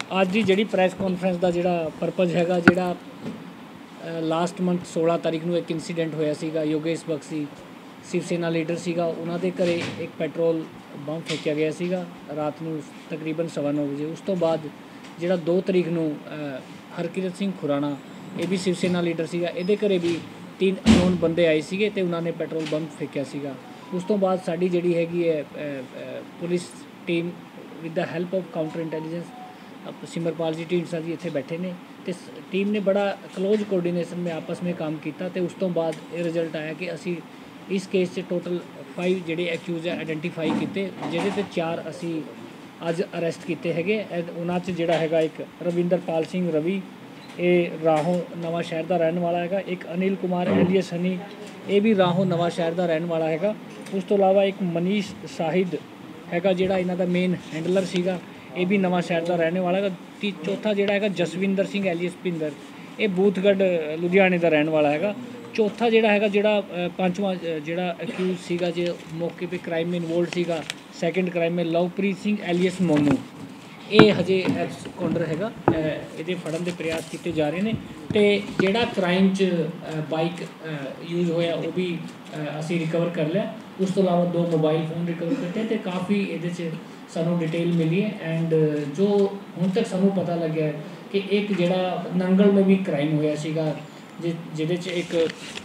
ਅੱਜ ਦੀ ਜਿਹੜੀ press conference ਦਾ ਜਿਹੜਾ ਪਰਪਸ ਹੈਗਾ, ਜਿਹੜਾ ਲਾਸਟ ਮੰਥ 16 ਤਾਰੀਖ ਨੂੰ ਇੱਕ ਇਨਸੀਡੈਂਟ ਹੋਇਆ ਸੀਗਾ। ਯੋਗੇਸ਼ ਬਖਸ਼ੀ शिव सेना लीडर ਸੀਗਾ, ਉਹਨਾਂ ਦੇ ਘਰੇ ਇੱਕ ਪੈਟਰੋਲ ਬੰਬ ਫੇਕਿਆ ਗਿਆ ਸੀਗਾ ਰਾਤ ਨੂੰ ਤਕਰੀਬਨ 9:15 ਵਜੇ। ਉਸ ਤੋਂ ਬਾਅਦ ਜਿਹੜਾ 2 ਤਰੀਕ ਨੂੰ ਹਰਕਿਰਤ ਸਿੰਘ ਖੁਰਾਣਾ, ਇਹ ਵੀ शिव सेना ਲੀਡਰ ਸੀਗਾ, ਇਹਦੇ ਘਰੇ ਵੀ 3 ਅਨਨੋਨ ਬੰਦੇ ਆਏ ਸੀਗੇ ਅਤੇ ਉਹਨਾਂ ਨੇ ਪੈਟਰੋਲ ਬੰਬ ਫੇਕਿਆ ਸੀਗਾ। ਉਸ ਤੋਂ ਬਾਅਦ ਸਾਡੀ ਜਿਹੜੀ ਹੈਗੀ ਹੈ police team with the help of counter intelligence Simarpal ji Dhindsa ji ਇੱਥੇ ਬੈਠੇ ਨੇ ਅਤੇ ਟੀਮ ਨੇ ਬੜਾ ਕਲੋਜ਼ ਕੋਆਰਡੀਨੇਸ਼ਨ में आपस में काम ਕੀਤਾ ਅਤੇ ਉਸ ਤੋਂ ਬਾਅਦ ਇਹ ਰਿਜ਼ਲਟ ਆਇਆ ਕਿ ਅਸੀਂ ਇਸ ਕੇਸ 'ਚ ਟੋਟਲ 5 ਜਿਹੜੇ ਐਕਿਊਜ਼ ਆਈਡੈਂਟੀਫਾਈ ਕੀਤੇ, ਜਿਹਦੇ 'ਤੇ 4 ਅਸੀਂ ਅੱਜ ਅਰੈਸਟ ਕੀਤੇ ਹੈਗੇ। ਉਹਨਾਂ 'ਚ ਜਿਹੜਾ ਹੈਗਾ ਇੱਕ ਰਵਿੰਦਰਪਾਲ ਸਿੰਘ ਰਵੀ, ਇਹ ਰਾਹੋਂ ਨਵਾਂ ਸ਼ਹਿਰ ਦਾ ਰਹਿਣ ਵਾਲਾ ਹੈਗਾ। ਇੱਕ ਅਨਿਲ ਕੁਮਾਰ ਐਲੀਅਸ ਹਨੀ, ਇਹ ਵੀ ਰਾਹੋਂ ਨਵਾਂ ਸ਼ਹਿਰ ਦਾ ਰਹਿਣ ਵਾਲਾ ਹੈਗਾ। ਉਸ ਤੋਂ ਇਲਾਵਾ ਇੱਕ ਮਨੀਸ਼ ਸਾਹਿਦ ਹੈਗਾ, ਜਿਹੜਾ ਇਹਨਾਂ ਦਾ ਮੇਨ ਹੈਂਡਲਰ ਸੀਗਾ, ਇਹ ਵੀ ਨਵਾਂ ਸ਼ਹਿਰ ਦਾ ਰਹਿਣ ਵਾਲਾ ਹੈਗਾ। ਚੌਥਾ ਜਿਹੜਾ ਹੈਗਾ ਜਸਵਿੰਦਰ ਸਿੰਘ ਐਲੀਅਸ ਭਿੰਦਰ, ਇਹ ਬੂਥਗੜ੍ਹ ਲੁਧਿਆਣੇ ਦਾ ਰਹਿਣ ਵਾਲਾ ਹੈਗਾ। ਚੌਥਾ ਜਿਹੜਾ ਹੈਗਾ, ਜਿਹੜਾ ਪੰਜਵਾਂ ਜਿਹੜਾ ਅਕਿਊਜ਼ ਸੀਗਾ, ਜੇ ਮੌਕੇ 'ਤੇ ਕ੍ਰਾਈਮ में ਇਨਵੋਲਡ ਸੀਗਾ, ਸੈਕਿੰਡ ਕ੍ਰਾਈਮ में ਲਵਪ੍ਰੀਤ ਸਿੰਘ ਐਲੀਅਸ ਮੋਨੂ, ਇਹ ਹਜੇ ਐਕਸ ਕਾਉਂਡਰ ਹੈਗਾ। ਇਹਦੇ ਫੜਨ ਦੇ ਪ੍ਰਯਾਸ ਕੀਤੇ ਜਾ ਰਹੇ ਨੇ। ਅਤੇ ਜਿਹੜਾ ਕ੍ਰਾਈਮ 'ਚ ਬਾਈਕ ਯੂਜ਼ ਹੋਇਆ ਉਹ ਵੀ ਅਸੀਂ ਰਿਕਵਰ ਕਰ ਲਿਆ। ਉਸ ਤੋਂ ਇਲਾਵਾ 2 ਮੋਬਾਈਲ ਫੋਨ ਰਿਕਵਰ ਕੀਤੇ ਅਤੇ ਕਾਫੀ ਇਹਦੇ 'ਚ ਸਾਨੂੰ ਡਿਟੇਲ ਮਿਲੀ ਹੈ। ਐਂਡ ਜੋ ਹੁਣ ਤੱਕ ਸਾਨੂੰ ਪਤਾ ਲੱਗਿਆ ਕਿ ਇੱਕ ਜਿਹੜਾ ਨੰਗਲ में ਵੀ ਕ੍ਰਾਈਮ ਹੋਇਆ ਸੀਗਾ, ਜਿਹਦੇ 'ਚ ਇੱਕ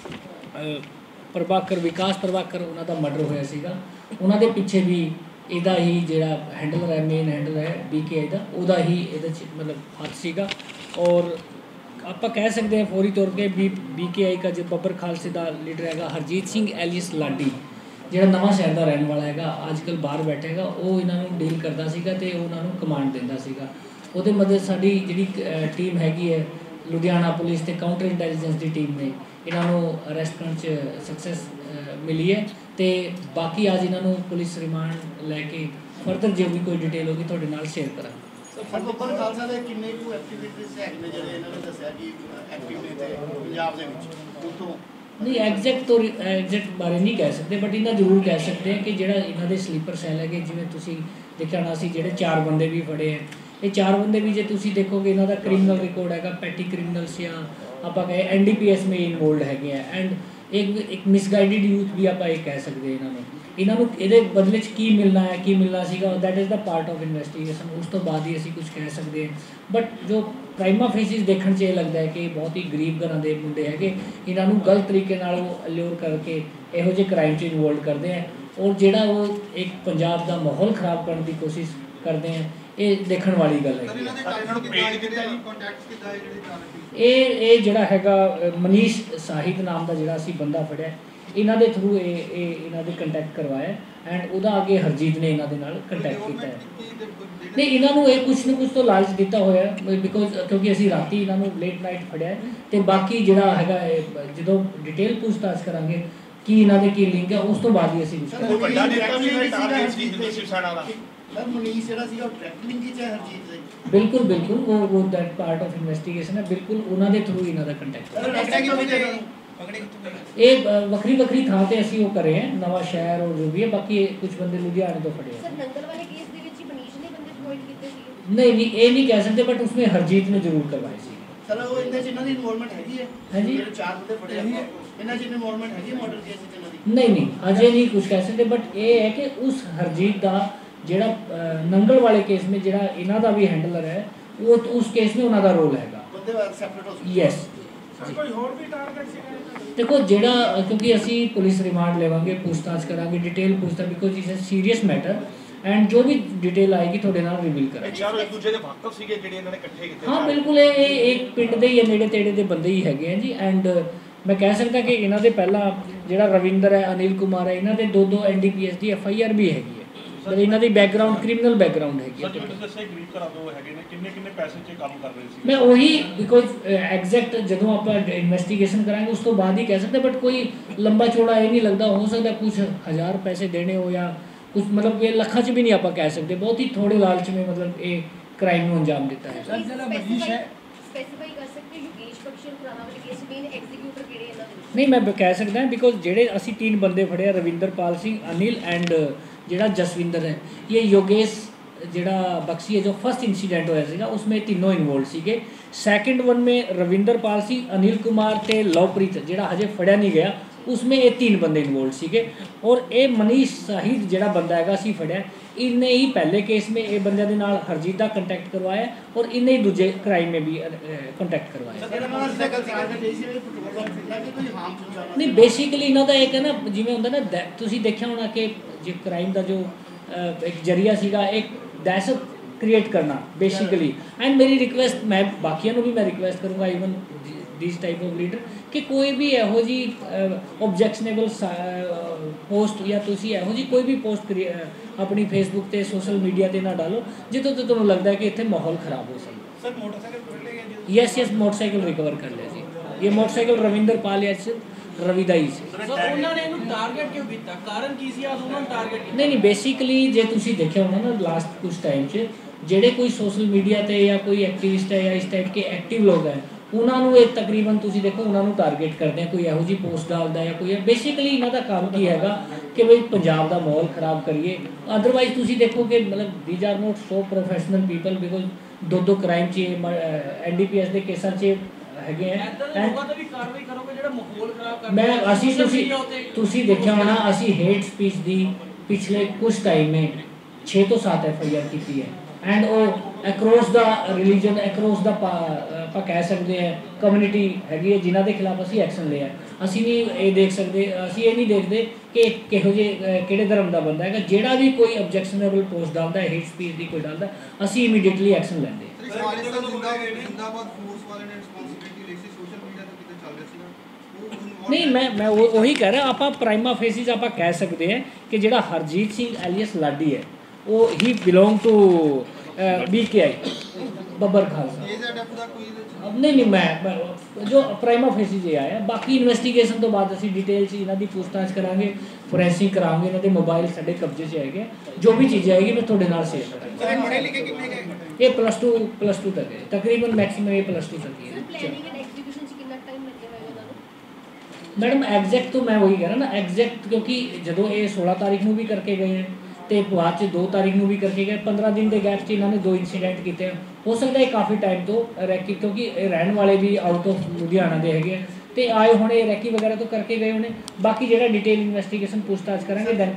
ਵਿਕਾਸ ਪ੍ਰਭਾਕਰ ਉਹਨਾਂ ਦਾ ਮਰਡਰ ਹੋਇਆ ਸੀਗਾ। ਉਹਨਾਂ ਦੇ ਪਿੱਛੇ ਵੀ ਇਹਦਾ ਹੀ ਜਿਹੜਾ ਹੈਂਡਲਰ ਹੈ, ਮੇਨ ਹੈਂਡਲਰ ਹੈ BKI ਦਾ, ਉਹਦਾ ਹੀ ਇਹਦੇ 'ਚ ਮਤਲਬ ਹੱਥ ਸੀਗਾ। ਔਰ ਆਪਾਂ ਕਹਿ ਸਕਦੇ ਹਾਂ ਫੌਰੀ ਤੌਰ 'ਤੇ BKI का ਜੋ ਬੱਬਰ ਖਾਲਸੇ ਦਾ ਲੀਡਰ ਹੈਗਾ ਹਰਜੀਤ ਸਿੰਘ ਐਲੀਅਸ ਲਾਡੀ, ਜਿਹੜਾ ਨਵਾਂ ਸ਼ਹਿਰ ਦਾ ਰਹਿਣ ਵਾਲਾ ਹੈਗਾ, ਅੱਜ ਕੱਲ੍ਹ ਬਾਹਰ ਬੈਠਾ ਹੈਗਾ, ਉਹ ਇਹਨਾਂ ਨੂੰ ਡੀਲ ਕਰਦਾ ਸੀਗਾ ਅਤੇ ਉਹਨਾਂ ਨੂੰ ਕਮਾਂਡ ਦਿੰਦਾ ਸੀਗਾ। ਉਹਦੇ ਮਦਦ ਸਾਡੀ ਜਿਹੜੀ ਟੀਮ ਹੈਗੀ ਹੈ ਲੁਧਿਆਣਾ ਪੁਲਿਸ ਅਤੇ ਕਾਊਂਟਰ ਇੰਟੈਲੀਜੈਂਸ ਦੀ ਟੀਮ ਨੇ ਇਹਨਾਂ ਨੂੰ ਅਰੈਸਟ ਕਰਨ 'ਚ ਸਕਸੈਸ ਮਿਲੀ ਹੈ। ਅਤੇ ਬਾਕੀ ਅੱਜ ਇਹਨਾਂ ਨੂੰ ਪੁਲਿਸ ਰਿਮਾਂਡ ਲੈ ਕੇ ਫਰਦਰ ਜੋ ਵੀ ਕੋਈ ਡਿਟੇਲ ਹੋਗੀ ਤੁਹਾਡੇ ਨਾਲ ਸ਼ੇਅਰ ਕਰਾਂਗੇ। ਬੱਬਰ ਖਾਲਸਾ ਦੇ ਕਿੰਨੇ ਕੁ ਐਕਟੀਵਿਟੀਜ਼ ਹੈਗੇ ਨੇ ਜਿਹੜੇ ਇਹਨਾਂ ਨੇ ਦੱਸਿਆ ਕਿ ਐਕਟਿਵ ਨੇ ਤੇ ਪੰਜਾਬ ਦੇ ਵਿੱਚ ਉੱਥੋਂ ਨਹੀਂ ਐਗਜ਼ੈਕਟ ਬਾਰੇ ਨਹੀਂ ਕਹਿ ਸਕਦੇ, ਬਟ ਇਹਨਾਂ ਜ਼ਰੂਰ ਕਹਿ ਸਕਦੇ ਹਾਂ ਕਿ ਜਿਹੜਾ ਇਹਨਾਂ ਦੇ ਸਲੀਪਰ ਸੈੱਲ ਹੈਗੇ, ਜਿਵੇਂ ਤੁਸੀਂ ਦੇਖਿਆ ਹੋਣਾ ਸੀ ਜਿਹੜੇ 4 ਬੰਦੇ ਵੀ ਫੜੇ ਹੈ, ਇਹ 4 ਬੰਦੇ ਵੀ ਜੇ ਤੁਸੀਂ ਦੇਖੋਗੇ ਇਹਨਾਂ ਦਾ ਕ੍ਰਿਮੀਨਲ ਰਿਕਾਰਡ ਹੈਗਾ, ਪੈਟੀ ਕ੍ਰਿਮੀਨਲਸ ਜਾਂ ਆਪਾਂ ਕਹੇ NDPS में ਇਨਵੋਲਡ ਹੈਗੇ ਆ। ਐਂਡ ਇੱਕ ਮਿਸਗਾਈਡਡ ਯੂਥ ਵੀ ਆਪਾਂ ਇਹ ਕਹਿ ਸਕਦੇ ਇਹਨਾਂ ਨੂੰ ਇਹਦੇ ਬਦਲੇ 'ਚ ਕੀ ਮਿਲਣਾ ਸੀਗਾ, that is the part of investigation. ਉਸ ਤੋਂ ਬਾਅਦ ਹੀ ਅਸੀਂ ਕੁਝ ਕਹਿ ਸਕਦੇ ਹਾਂ। ਬਟ ਜੋ ਪ੍ਰਾਈਮਾ ਫੇਸਿਸ ਦੇਖਣ 'ਚ ਇਹ ਲੱਗਦਾ ਹੈ ਕਿ ਬਹੁਤ ਹੀ ਗਰੀਬ ਘਰਾਂ ਦੇ ਮੁੰਡੇ ਹੈਗੇ, ਇਹਨਾਂ ਨੂੰ ਗਲਤ ਤਰੀਕੇ ਨਾਲ ਉਹ ਅਲਿਓਰ ਕਰਕੇ ਇਹੋ ਜਿਹੇ ਕ੍ਰਾਈਮ 'ਚ ਇਨਵੋਲਡ ਕਰਦੇ ਆ, ਔਰ ਜਿਹੜਾ ਉਹ ਇੱਕ ਪੰਜਾਬ ਦਾ ਮਾਹੌਲ ਖਰਾਬ ਕਰਨ ਦੀ ਕੋਸ਼ਿਸ਼ ਕਰਦੇ ਆ। ਇਹ ਦੇਖਣ ਵਾਲੀ ਗੱਲ ਹੈ। ਇਹ ਜਿਹੜਾ ਹੈਗਾ ਮਨੀਸ਼ ਸਾਹਿਦ ਨਾਮ ਦਾ ਜਿਹੜਾ ਅਸੀਂ ਬੰਦਾ ਫੜਿਆ, ਇਹਨਾਂ ਦੇ ਥਰੂ ਇਹ ਇਹਨਾਂ ਦੇ ਕੰਟੈਕਟ ਕਰਵਾਇਆ ਐਂਡ ਉਹਦਾ ਅੱਗੇ ਹਰਜੀਤ ਨੇ ਇਹਨਾਂ ਦੇ ਨਾਲ ਕੰਟੈਕਟ ਕੀਤਾ ਹੈ। ਨਹੀਂ, ਇਹਨਾਂ ਨੂੰ ਇਹ ਕੁਛ ਨਾ ਕੁਛ ਤੋਂ ਲਾਲਚ ਦਿੱਤਾ ਹੋਇਆ, ਬਿਕੋਜ਼ ਕਿਉਂਕਿ ਅਸੀਂ ਰਾਤੀ ਇਹਨਾਂ ਨੂੰ ਲੇਟ ਨਾਈਟ ਫੜਿਆ ਅਤੇ ਬਾਕੀ ਜਿਹੜਾ ਹੈਗਾ ਜਦੋਂ ਡਿਟੇਲ ਪੁੱਛਤਾਛ ਕਰਾਂਗੇ ਕਿ ਇਹਨਾਂ ਦੇ ਕੀ ਲਿੰਕ ਹੈ, ਉਸ ਤੋਂ ਬਾਅਦ ਹੀ ਅਸੀਂ ਕੁਛ ਬਿਲਕੁਲ ਉਹ ਦੈਟ ਪਾਰਟ ਆਫ ਇਨਵੈਸਟੀਗੇਸ਼ਨ ਹੈ। ਬਿਲਕੁਲ ਉਹਨਾਂ ਦੇ ਥਰੂ ਇਹਨਾਂ ਦਾ ਕੰਟੈਕਟ ਇਹ ਵੱਖਰੀ ਥਾਂ 'ਤੇ ਅਸੀਂ ਉਹ ਕਰੇ ਹੈ, ਨਵਾਂ ਸ਼ਹਿਰ ਔਰ ਜੋ ਵੀ ਹੈ। ਬਾਕੀ ਕੁਝ ਬੰਦੇ ਲੁਧਿਆਣੇ ਤੋਂ ਫੜੇ ਹੈ। ਨਹੀਂ ਇਹ ਨਹੀਂ ਕਹਿ ਸਕਦੇ, ਬਟ ਉਸमें ਹਰਜੀਤ ਨੇ ਜ਼ਰੂਰ ਕਰਵਾਏ ਸੀ। ਸਰ ਉਹ ਇਹਨਾਂ 'ਚ ਇਹਨਾਂ ਦੀ ਇਨਵੋਲਵਮੈਂਟ ਹੈਗੀ ਹੈ? ਹਾਂਜੀ, ਜਿਹੜੇ 4 ਬੰਦੇ ਫੜੇ ਆ ਇਹਨਾਂ 'ਚ ਇਨਵੋਲਵਮੈਂਟ ਹੈਗੀ ਹੈ ਮਰਡਰ ਕੇਸ 'ਚ ਇਹਨਾਂ ਦੀ? ਨਹੀਂ ਅਜੇ ਨਹੀਂ ਕੁਝ ਕਹਿ ਸਕਦੇ, ਬਟ ਇਹ ਹੈ ਕਿ ਉਸ ਹਰਜੀਤ ਦਾ ਜਿਹੜਾ ਨੰਗਲ ਵਾਲੇ ਕੇਸ में ਜਿਹੜਾ ਇਹਨਾਂ ਦਾ ਵੀ ਹੈਂਡਲਰ ਹੈ, ਉਹ ਉਸ ਕੇਸ में ਉਹਨਾਂ ਦਾ ਰੋਲ ਹੈਗਾ। ਯੈਸ। ਕੋਈ ਹੋਰ ਵੀ ਟਾਰਗੇਟ ਸੀਗਾ? ਦੇਖੋ ਜਿਹੜਾ ਕਿਉਂਕਿ ਅਸੀਂ ਪੁਲਿਸ ਰਿਮਾਂਡ ਲਵਾਂਗੇ, ਪੁੱਛਤਾਛ ਕਰਾਂਗੇ, ਡਿਟੇਲ ਪੁੱਛਤਾ, because it's a serious matter and ਜੋ ਵੀ ਡਿਟੇਲ ਆਏਗੀ ਤੁਹਾਡੇ ਨਾਲ ਰਿਵੀਲ ਕਰਾਂਗੇ। ਚਾਰੋਂ ਇੱਕ ਦੂਜੇ ਦੇ ਵਾਕਫ ਸੀਗੇ ਜਿਹੜੇ ਇਹਨਾਂ ਨੇ ਇਕੱਠੇ ਕੀਤੇ? ਹਾਂ ਬਿਲਕੁਲ, ਇਹ ਇੱਕ ਪਿੰਡ ਦੇ ਹੀ ਨੇੜੇ ਤੇੜੇ ਦੇ ਬੰਦੇ ਹੀ ਹੈਗੇ ਆ ਜੀ। ਐਂਡ ਮੈਂ ਕਹਿ ਸਕਦਾ ਕਿ ਇਹਨਾਂ ਦੇ ਪਹਿਲਾਂ ਜਿਹੜਾ ਰਵਿੰਦਰ ਹੈ, ਅਨਿਲ ਕੁਮਾਰ ਹੈ, ਇਹਨਾਂ ਦੇ 2 NDPS ਦੀ FIR ਵੀ ਹੈਗੀ ਹੈ। ਪਰ ਇਹਨਾਂ ਦੀ ਬੈਕਗਰਾਊਂਡ ਕ੍ਰਿਮੀਨਲ ਬੈਕਗਰਾਊਂਡ ਹੈਗੀ ਹੈ। ਮੈਂ ਉਹੀ ਬਿਕੋਜ਼ ਐਗਜ਼ੈਕਟ ਜਦੋਂ ਆਪਾਂ ਇਨਵੈਸਟੀਗੇਸ਼ਨ ਕਰਾਂਗੇ ਉਸ ਤੋਂ ਬਾਅਦ ਹੀ ਕਹਿ ਸਕਦੇ, ਬਟ ਕੋਈ ਲੰਬਾ ਚੌੜਾ ਇਹ ਨਹੀਂ ਲੱਗਦਾ। ਹੋ ਸਕਦਾ ਕੁਝ 1000 ਪੈਸੇ ਦੇਣੇ ਹੋ ਜਾਂ ਕੁਝ, ਮਤਲਬ ਇਹ ਲੱਖਾਂ 'ਚ ਵੀ ਨਹੀਂ ਆਪਾਂ ਕਹਿ ਸਕਦੇ। ਬਹੁਤ ਹੀ ਥੋੜੇ ਲਾਲਚ में मतलब ਇਹ ਕ੍ਰਾਈਮ ਨੂੰ ਅੰਜਾਮ ਦਿੱਤਾ ਹੈ। ਨਹੀਂ ਮੈਂ ਕਹਿ ਸਕਦਾ ਬਿਕੋਜ਼ ਜਿਹੜੇ ਅਸੀਂ 3 ਬੰਦੇ ਫੜੇ ਆ, ਰਵਿੰਦਰਪਾਲ ਸਿੰਘ, ਅਨਿਲ ਐਂਡ ਜਿਹੜਾ ਜਸਵਿੰਦਰ ਹੈ, ਇਹ योगेश ਜਿਹੜਾ बख्शी है जो फर्स्ट इंसीडेंट होया सीगा उसमें तीनों इन्वॉल्व सीगे। सैकेंड वन में रविंदर पाल सी, अनिल कुमार ते लवप्रीत ਜਿਹੜਾ हजे फड़िया नहीं गया उसमें ये 3 बंदे इन्वॉल्व सीगे। और ये मनीष शाहिद ਜਿਹੜਾ ਬੰਦਾ ਹੈਗਾ ਅਸੀਂ ਫੜਿਆ इन्हें ही पहले केस में ये बंदे के नाल हरजीत का कंटैक्ट करवाया और इन्हें ही दूजे क्राइम में भी कंटैक्ट करवाया। नहीं बेसिकली इन्हों का एक है ना जिमें होंगे ना तुसीं देखिया होना कि जो क्राइम का जो एक जरिया सीगा एक दहशत क्रिएट करना बेसिकली। एंड मेरी रिक्वेस्ट मैं बाकियों भी मैं रिक्वेस्ट करूँगा even this type of leader कि कोई भी यहो जी ऑब्जैक्शनेबल पोस्ट या तुसी यहो जी कोई भी पोस्ट अपनी फेसबुक ते सोशल मीडिया ते ना डालो जितों तो तुहानूं लगता है कि इत्थे माहौल खराब हो सकता। सर मोटरसाइकिल पकड़ ले गए? यस यस मोटरसाइकिल रिकवर कर लिया जी। ये मोटरसाइकिल रविंदर पाल या रवि ਦਾ ਹੀ ਸੀ। ਉਹਨਾਂ ਨੇ ਇਹਨੂੰ ਟਾਰਗੇਟ ਕਿਉਂ ਕੀਤਾ? ਕਾਰਨ ਕੀ ਸੀ ਉਹਨਾਂ ਨੂੰ ਟਾਰਗੇਟ ਕੀਤਾ? ਨਹੀਂ ਬੇਸਿਕਲੀ ਜੇ ਤੁਸੀਂ ਦੇਖਿਆ ਹੋਣਾ ਨਾ ਲਾਸਟ ਕੁਝ ਟਾਈਮ 'ਚ ਜਿਹੜੇ ਕੋਈ ਸੋਸ਼ਲ ਮੀਡੀਆ ਤੇ ਜਾਂ ਕੋਈ ਐਕਟਿਵਿਸਟ ਹੈ ਜਾਂ ਇਸ ਟਾਈਪ ਕੇ ਐਕਟਿਵ ਲੋਕ ਹੈ ਉਹਨਾਂ ਨੂੰ ਇਹ ਤਕਰੀਬਨ ਤੁਸੀਂ ਦੇਖੋ ਉਹਨਾਂ ਨੂੰ ਟਾਰਗੇਟ ਕਰਦੇ ਆ ਕੋਈ ਇਹੋ ਜਿਹੀ ਪੋਸਟ ਡਾਲਦਾ ਜਾਂ ਕੋਈ ਬੇਸਿਕਲੀ ਇਹਨਾਂ ਦਾ ਕੰਮ ਕੀ ਹੈਗਾ ਕਿ ਬਈ ਪੰਜਾਬ ਦਾ ਮਾਹੌਲ ਖਰਾਬ ਕਰੀਏ। ਅਦਰਵਾਈਜ਼ ਤੁਸੀਂ ਦੇਖੋ ਕਿ ਮਤਲਬ these are not so professional people because ਦੋ ਕ੍ਰਾਈਮ 'ਚ NDPS ਦੇ ਕੇਸਾਂ 'ਚ ਹੈਗੇ ਆ। ਮੈਂ ਅਸੀਂ ਤੁਸੀਂ ਦੇਖਿਆ ਹੋਣਾ ਅਸੀਂ ਹੇਟ ਸਪੀਚ ਦੀ ਪਿਛਲੇ ਕੁਝ ਟਾਈਮ में 6 ਤੋਂ 7 FIR ਕੀਤੀ ਹੈ। ਐਂਡ ਉਹ ਅਕਰੋਸ ਦਾ ਰਿਲੀਜਨ ਅਕਰੋਸ ਦਾ ਆਪਾਂ ਕਹਿ ਸਕਦੇ ਹਾਂ ਕਮਿਊਨਿਟੀ ਹੈਗੀ ਹੈ ਜਿਨ੍ਹਾਂ ਦੇ ਖਿਲਾਫ ਅਸੀਂ ਐਕਸ਼ਨ ਲਿਆ। ਅਸੀਂ ਨਹੀਂ ਇਹ ਦੇਖ ਸਕਦੇ ਅਸੀਂ ਇਹ ਨਹੀਂ ਦੇਖਦੇ ਕਿ ਕਿਹੋ ਜਿਹੇ ਕਿਹੜੇ ਧਰਮ ਦਾ ਬੰਦਾ ਹੈਗਾ ਜਿਹੜਾ ਵੀ ਕੋਈ ਆਬਜੈਕਸ਼ਨੇਬਲ ਪੋਸਟ ਡਾਲਦਾ ਹੈ ਹੇਟ ਸਪੀਚ ਦੀ ਕੋਈ ਡਾਲਦਾ ਅਸੀਂ ਇਮੀਡੀਏਟਲੀ ਐਕਸ਼ਨ ਲੈਂਦੇ। नहीं मैं वही कह रहा आप प्राइमा फेसिस आप कह सकते हैं कि जो हरजीत सिंह एलियस लाडी है वो ही belong to BKI Babbar Khalsa. नहीं मैं जो प्राइमा फेसिस ये आया बाकी इन्वेस्टिगेशन तो बाद असी डिटेल से इन्हों की पूछताछ करांगे फोरेंसिक करांगे इन्हों के मोबाइल साढ़े कब्जे से आएंगे जो भी चीज़ें आएगी मैं थोड़े नाल शेयर करांगा। ये +2 तक है तकरीबन मैक्सीमम ये +2 तक ही है। मैडम एग्जैक्ट तो मैं वही कह रहा ना एग्जैक्ट क्योंकि जो ये 16 तारीख को भी करके गए हैं तो बाद 2 तारीख को भी करके गए 15 दिन के गैप से इन्होंने 2 इंसीडेंट किए हो सकता है काफ़ी टाइम तो रैकी क्योंकि रहने वाले भी आउट ऑफ लुधियाना के है तो आए होने रैकी वगैरह तो करके गए होने बाकी जो डिटेल इन्वेस्टिगेशन पूछताछ करेंगे दैन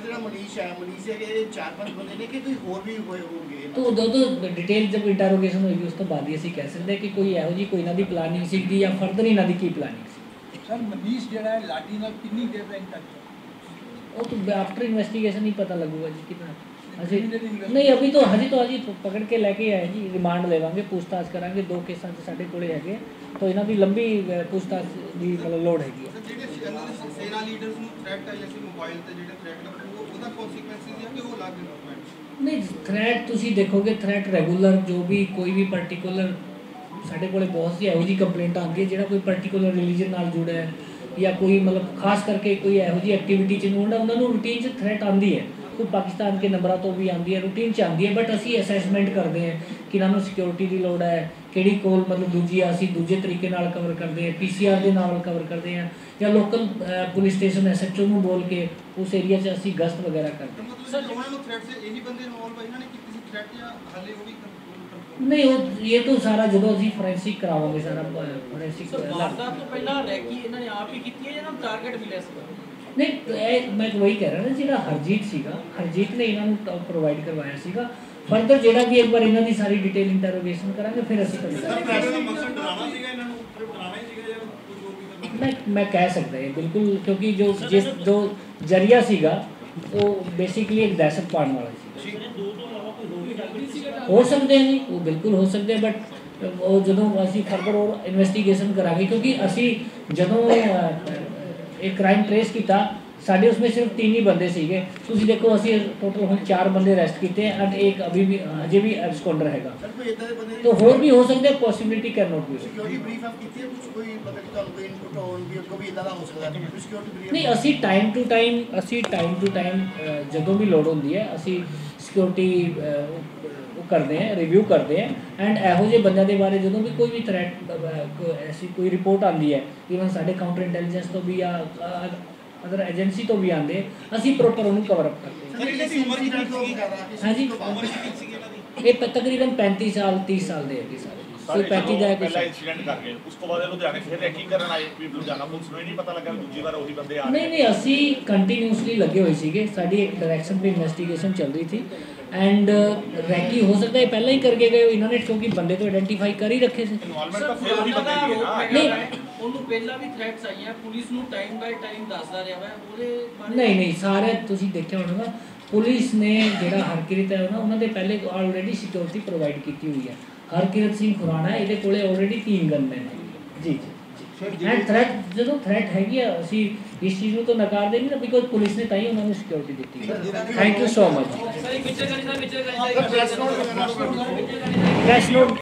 तो डिटेल जब इंटरोगेशन होगी उस तो बाद ही असीं कह सकते हैं कि कोई यहो जी कोई इन्हों की प्लानिंग सी या फर्दर इन्हों की प्लानिंग सी। सर मनीष जो है लाडी नाल कितनी देर तक टच वो तो आफ्टर इन्वेस्टिगेशन ही पता लगेगा जी कितना अजी नहीं अभी तो हजी पकड़ के लैके आए जी रिमांड लेवांगे पूछताछ करांगे 2 केसां च साडे कोले हैगे तो इन्हां दी लंबी पूछताछ दी मतलब लोड़ हैगी सेना लीडर्स ਨੂੰ ਥ੍ਰੈਟ ਆਇਆ ਸੀ ਮੋਬਾਈਲ ਤੇ ਜਿਹੜੇ ਥ੍ਰੈਟ ਦਾ ਉਹਦਾ ਕਨਸੀਕੁਐਂਸਿਸ ਹੈ ਕਿ ਉਹ ਲੱਗ ਗਵਰਨਮੈਂਟ नहीं थ्रैट ਤੁਸੀਂ ਦੇਖੋਗੇ थ्रैट रेगुलर जो भी कोई भी पर्टिकुलर ਸਾਡੇ ਕੋਲੇ बहुत सी ਇਹੋ ਜਿਹੀ ਕੰਪਲੇਂਟ ਆਉਂਦੀ ਹੈ ਜਿਹੜਾ ਕੋਈ ਪਰਟੀਕੂਲਰ ਰਿਲੀਜਨ ਨਾਲ ਜੁੜਿਆ ਹੈ ਜਾਂ ਕੋਈ ਮਤਲਬ ਖਾਸ ਕਰਕੇ ਕੋਈ ਇਹੋ ਜਿਹੀ ਐਕਟੀਵਿਟੀ 'ਚ ਨੂੰ ਉਹਨਾਂ ਨੂੰ ਰੂਟੀਨ 'ਚ ਥ੍ਰੈਟ ਆਉਂਦੀ ਹੈ ਕੋਈ ਪਾਕਿਸਤਾਨ के ਨੰਬਰਾਂ ਤੋਂ ਵੀ ਆਉਂਦੀ ਹੈ ਰੂਟੀਨ 'ਚ ਆਉਂਦੀ ਹੈ ਬਟ ਅਸੀਂ ਅਸੈਸਮੈਂਟ ਕਰਦੇ ਹਾਂ ਕਿ ਇਹਨਾਂ ਨੂੰ ਸਿਕਿਉਰਿਟੀ ਦੀ ਲੋੜ ਹੈ ਕਿਹੜੀ ਕੋਲ ਮਤਲਬ ਦੂਜੀ ਅਸੀਂ ਦੂਜੇ ਤਰੀਕੇ ਨਾਲ ਕਵਰ ਕਰਦੇ ਹਾਂ PCR ਦੇ ਨਾਲ ਕਵਰ ਕਰਦੇ ਹਾਂ ਜਾਂ ਲੋਕਲ ਪੁਲਿਸ ਸਟੇਸ਼ਨ SHO ਨੂੰ ਬੋਲ ਕੇ ਉਸ ਏਰੀਆ 'ਚ ਅਸੀਂ ਗਸ਼ਤ ਵਗੈਰਾ ਕਰਦੇ ਹਾਂ। ਸਰ ਉਹਨਾਂ ਨੂੰ ਥ੍ਰੈਟ ਸੇ ਇਹੀ ਬੰਦੇ ਇਨਵੋਲਵ ਹੈ ਇਹਨਾਂ ਨੇ ਕੀਤੀ ਸੀ ਥ੍ਰੈਟ ਜਾਂ ਹਾਲੇ ਉਹ ਵੀ नहीं ये तो सारा जो अभी फोरेंसिक करावांगे सारा फोरेंसिक वारदात तो पहला रैकी इन्होंने आप ही की है या टारगेट मिले सीगा नहीं मैं वही कह रहा ना जो हरजीत ने इन्हों प्रोवाइड करवाया सीगा फर्दर जो भी एक बार इन्हों की सारी डिटेल इंटरोगेशन करांगे फिर मैं कह सकता है बिल्कुल क्योंकि जो जरिया सीगा वो बेसिकली एक दहशत पाने वाला सी हो सकते हैं जी वो बिल्कुल हो सकते हैं बट वो जो असी फर्दर और इन्वेस्टिगेशन करांगे क्योंकि असी जो एक क्राइम ट्रेस किया साढ़े उसमें सिर्फ 3 ही बंदे सीगे तुसीं देखो असी टोटल हम 4 बंदे अरेस्ट किए एंड एक अभी भी अजे भी एब्सकॉन्डर हैगा तो होर भी हो सकते हैं पॉसिबिलिटी कैन नॉट बी नहीं असी टाइम टू टाइम जो भी लोड़ होंदी है असी सिक्योरिटी करते हैं रिव्यू करते हैं एंड यहो जे बंदों के बारे जो भी कोई भी थ्रैट ऐसी कोई रिपोर्ट आती है ईवन साढ़े काउंटर इंटैलीजेंस तो भी या ਅਦਰ ਏਜੰਸੀ ਤੋਂ ਵੀ ਆਉਂਦੇ, ਅਸੀਂ ਪ੍ਰੋਪਰ ਉਹਨੂੰ ਕਵਰ ਅਪ ਕਰਦੇ ਹਾਂ। ਸਰ ਇਹਨਾਂ ਦੀ ਉਮਰ ਕਿੰਨੀ ਸੀਗੀ? ਹਾਂਜੀ ਉਮਰ ਕਿੰਨੀ ਸੀਗੀ ਇਹਨਾਂ ਦੀ? ਇਹ ਤਕਰੀਬਨ 35 ਸਾਲ 30 ਸਾਲ ਦੇ ਹੈਗੇ ਸਾਰੇ, ਕੋਈ 35 ਦਾ ਹੈ ਕੋਈ ਪਹਿਲਾ ਇਨਸੀਡੈਂਟ ਕਰ ਗਏ, ਉਸ ਤੋਂ ਬਾਅਦ ਲੁਧਿਆਣੇ ਫਿਰ ਰੈਕਿੰਗ ਕਰਨ ਆਏ, ਵੀ ਲੁਧਿਆਣਾ ਪੁਲਿਸ ਨੂੰ ਇਹ ਨਹੀਂ ਪਤਾ ਲੱਗਾ ਵੀ ਦੂਜੀ ਵਾਰ ਉਹੀ ਬੰਦੇ ਆ ਰਹੇ। ਨਹੀਂ ਅਸੀਂ ਕੰਟੀਨਿਊਸਲੀ ਲੱਗੇ ਹੋਏ ਸੀਗੇ, ਸਾਡੀ ਇੱਕ ਡਾਇਰੈਕਸ਼ਨ पे ਇਨਵੈਸਟੀਗੇਸ਼ਨ ਚੱਲ ਰਹੀ थी ਐਂਡ ਰੈਕੀ ਹੋ ਸਕਦਾ ਹੈ ਪਹਿਲਾਂ ਹੀ ਕਰਕੇ ਗਏ ਇਹਨਾਂ ਨੇ, ਕਿਉਂਕਿ ਬੰਦੇ ਤੋਂ ਆਇਡੈਂਟੀਫਾਈ ਕਰ ਹੀ ਰੱਖੇ ਸੀ। ਇਨਵੋਲਵਮੈਂਟ ਤਾਂ ਫਿਰ ਉਹੀ ਬੰਦੇ ਦੀ ਹੈ ਨਾ। ਨਹੀਂ ਉਹਨੂੰ ਪਹਿਲਾਂ ਵੀ ਥ੍ਰੈਟਸ ਆਈਆਂ, ਪੁਲਿਸ ਨੂੰ ਟਾਈਮ ਬਾਈ ਟਾਈਮ ਦੱਸਦਾ ਰਿਹਾ ਵਾ ਉਹਦੇ ਬਾਰੇ। ਨਹੀਂ ਸਾਰੇ ਤੁਸੀਂ ਦੇਖਿਆ ਹੋਣਾ, ਪੁਲਿਸ ਨੇ ਜਿਹੜਾ ਹਰਕਿਰਤ ਹੈ ਨਾ ਉਹਨਾਂ ਦੇ ਪਹਿਲੇ ਆਲਰੇਡੀ ਸਿਕਿਉਰਿਟੀ ਪ੍ਰੋਵਾਈਡ ਕੀਤੀ ਹੋਈ ਹੈ। ਹਰਕਿਰਤ ਸਿੰਘ ਖੁਰਾਣਾ ਇਹਦੇ ਕੋਲੇ ਆਲਰੇਡੀ 3 ਗਨਮੈਨ ਹੈ ਜੀ ਐਂਡ ਥ੍ਰੈਟ ਜਦੋਂ ਥ੍ਰੈਟ ਹੈਗੀ ਆ ਅਸੀਂ ਇਸ ਚੀਜ਼ ਨੂੰ ਤਾਂ ਨਕਾਰਦੇ ਨਹੀਂ ਨਾ, ਬਿਕੋਜ਼ ਪੁਲਿਸ ਨੇ ਤਾਂ ਹੀ ਉਹਨਾਂ ਨੂੰ ਸਿਕਿਉਰਿਟੀ ਦਿੱਤੀ ਹੈ। Thank you so much. Sir ਪਿੱਛੇ ਕਰੀ ਸਰ, ਪਿੱਛੇ ਕਰੀ ਸਰ, ਪ੍ਰੈਸ ਨੋਟ